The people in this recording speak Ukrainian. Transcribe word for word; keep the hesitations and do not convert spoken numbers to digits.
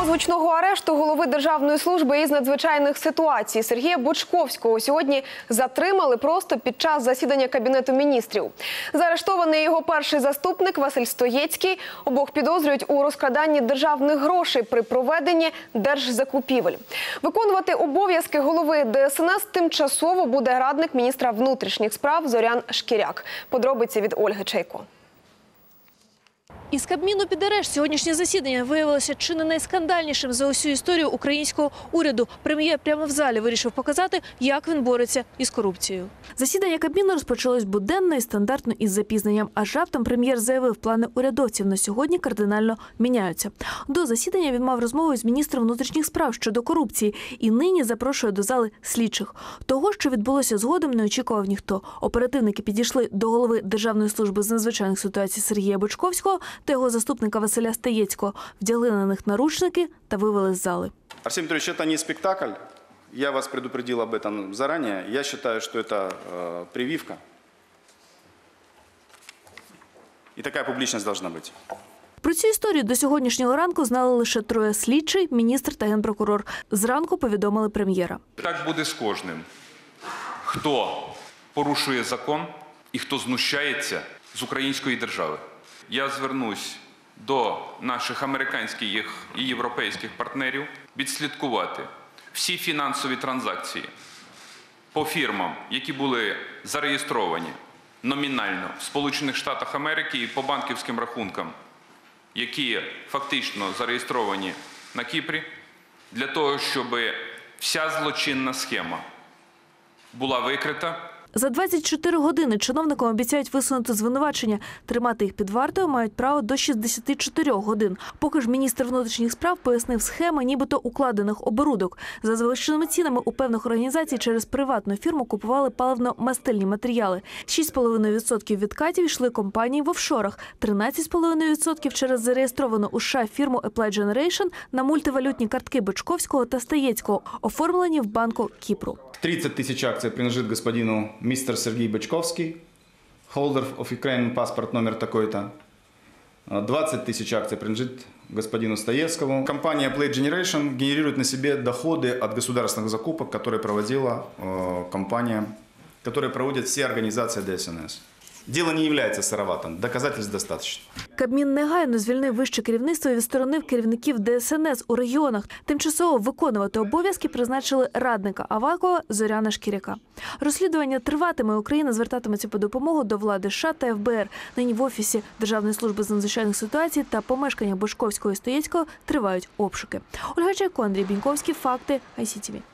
Почнемо з гучного арешту голови Державної служби із надзвичайних ситуацій Сергія Бочковського сьогодні затримали просто під час засідання Кабінету міністрів. Заарештований його перший заступник Василь Стоєцький. Обох підозрюють у розкраданні державних грошей при проведенні держзакупівель. Виконувати обов'язки голови Д С Н С тимчасово буде радник міністра внутрішніх справ Зорян Шкіряк. Подробиці від Ольги Чайко. Із Кабміну під арешт сьогоднішнє засідання виявилося чи не найскандальнішим за усю історію українського уряду. Прем'єр прямо в залі вирішив показати, як він бореться із корупцією. Засідання Кабміну розпочалось буденно і стандартно із запізненням. Аж раптом прем'єр заявив, плани урядовців на сьогодні кардинально міняються. До засідання він мав розмову з міністром внутрішніх справ щодо корупції і нині запрошує до зали слідчих. Того, що відбулося згодом, не очікував ніхто. Оперативники підійшли до голови Державної служби з надзвичайних ситуацій Сергія Бочковського та його заступника Василя Стоєцького, вдягли на них наручники та вивели з зали. Арсений Петрович, это не спектакль. Я вас предупредил об этом заранее. Я считаю, что это э, прививка. И такая публичность должна быть. Про цю історію до сьогоднішнього ранку знали лише троє: слідчий, міністр та генпрокурор. Зранку повідомили прем'єра. Так буде з кожним, хто порушує закон і хто знущається з української держави. Я звернусь до наших американських і європейських партнерів відслідкувати всі фінансові транзакції по фірмам, які були зареєстровані номінально в Сполучених Штатах Америки, і по банківським рахункам, які фактично зареєстровані на Кіпрі, для того, щоб вся злочинна схема була викрита. За двадцять чотири години чиновникам обіцяють висунути звинувачення. Тримати їх під вартою мають право до шістдесяти чотирьох годин. Поки ж міністр внутрішніх справ пояснив схеми нібито укладених оборудок. За завищеними цінами у певних організацій через приватну фірму купували паливно-мастильні матеріали. шість цілих п'ять десятих відсотка відкатів йшли компанії в офшорах, тринадцять цілих п'ять десятих відсотка через зареєстровану у США фірму Applied Generation на мультивалютні картки Бочковського та Стоєцького, оформлені в Банку Кіпру. тридцать тысяч акций принадлежит господину мистер Сергей Бочковский, holder of Ukraine паспорт номер такой-то. двадцать тысяч акций принадлежит господину Стоецкому. Компания Applied Generation генерирует на себе доходы от государственных закупок, которые проводила э, компания, которые проводят все организации Д С Н С. Дело не является сыроватым, доказательств достаточно. Кабмін негайно звільнив вище керівництво і відсторонив керівників Д С Н С у регіонах. Тимчасово виконувати обов'язки призначили радника Авакова Зоряна Шкіряка. Розслідування триватиме. Україна звертатиметься по допомогу до влади США та Ф Б Р. Нині в Офісі Державної служби з надзвичайних ситуацій та помешканнях Бочковського і Стоєцького тривають обшуки. Ольга Чайко, Андрій Біньковський. Факти. Ай Сі Ті Ві.